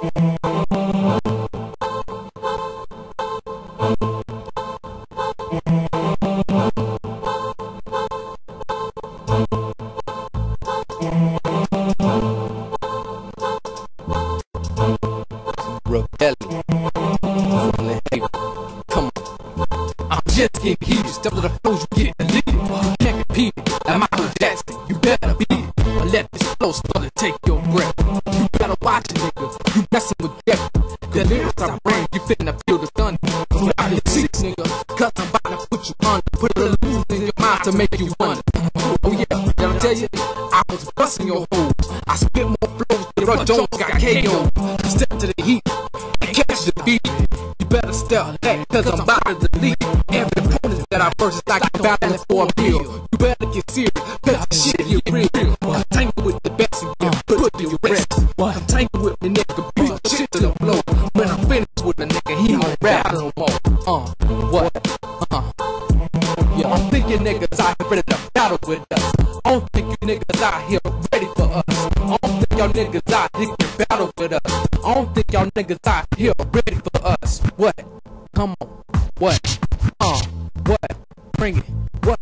Rebellion. Come on. I'm just getting heated. Step to the flows, you get it deleted. You can't compete it. Like Michael Jackson, you better beat it. Or let this flow start to take your breath. You better watch it, nigga. You messing with death. The lyrics I bring, you finna feel the thunder. You out here six, nigga. Cause I'm about to put you under. Put a little in your mind to make you wonder. Oh yeah, did I tell you? I was busting your hoes. I spit more flows than Roy Jones got KO. Step to the heat and catch the beat. You better step back, cause I'm about to delete every opponent that I versus like I'm battling for a meal. You better get serious, cause the shit get real. I'm tangled with the best and get put to your rest. I'm tangled with the nigga, beat shit to the flow. When I'm finished with the nigga, he don't rap no more. What? Yeah, I'm thinking niggas out here ready to battle with us. I don't think you niggas out here ready for us. I don't think y'all niggas out here can battle with us. I don't think y'all niggas out here ready for us. What? Come on. What? What? Bring it. What?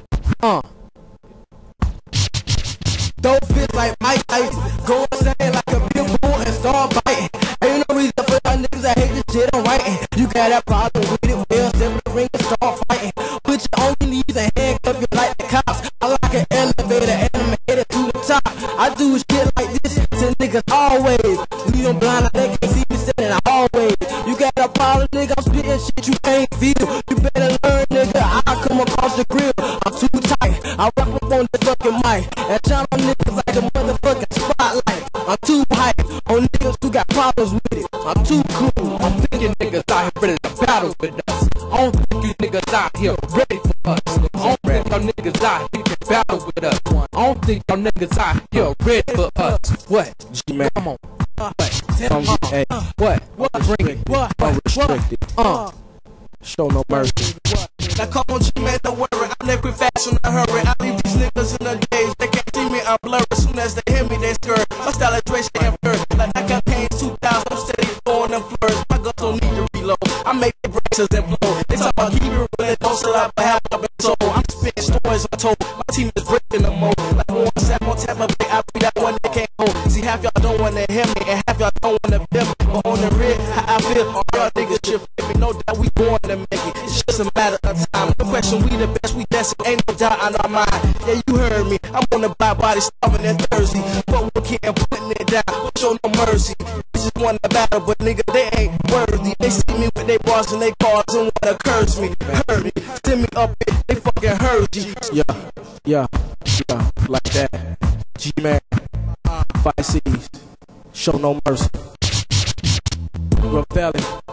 Don't feel like Mike Tyson. Go insane like a big bull and start biting. Ain't no reason for y'all niggas that hate this shit I'm writing. You got that problem with it, well, step in the ring and start fighting. Put your on your knees and handcuff you like the cops. I like an elevator and I'm headed to the top. I do shit like this to niggas always. Leave them blind like they can't see me standing in the hallway. You got a problem, nigga, I'm spitting shit you can't feel. You better learn, nigga, I come across the grill. I'm too tight, I rock up on the fucking mic and shine on niggas like a motherfucking spotlight. I'm too hype on niggas who got problems with it. I'm too cool. I'm thinking niggas out here ready to battle with us. I don't think you niggas out here ready for us. I don't think y'all niggas out here can battle with us. I don't think y'all niggas out here ready for us. What? G-Man. Come on. What? What? Bring it. Unrestricted. Show no mercy. Now come on, G-Man, don't worry. I'm liquid fast in a hurry. I leave these niggas in the days. They can't see me, I'm blurry. As soon as they hear me, they skirt. My style is Dre and flirt. Like I got pain 2000, I'm steady throwing them flirts. My guns don't need to reload. I make the braces and blow. They talk about keep it real, don't sell out, but have I've been told. I'm spitting stories I'm told. My team is breaking the mold. Like one step on tap, my break, I beat that one they can't hold. See, half y'all don't wanna hear me, and half y'all don't wanna feel me. But on the real, how I feel, all y'all niggas should feel me. Know that we born to make it. It's just a matter of time. No question, we the best, we dancing, ain't no doubt on our mind. Yeah, you heard me. I'm on the body, starving and thirsty. But we can't putting it down. Don't show no mercy. They just want to battle, but nigga, they ain't worthy. They see me with they bars and they cars and wanna curse me. Hurt me, send me up it, they fucking heard you. Yeah, like that. G-Man, 5 C's, show no mercy. Rebellion.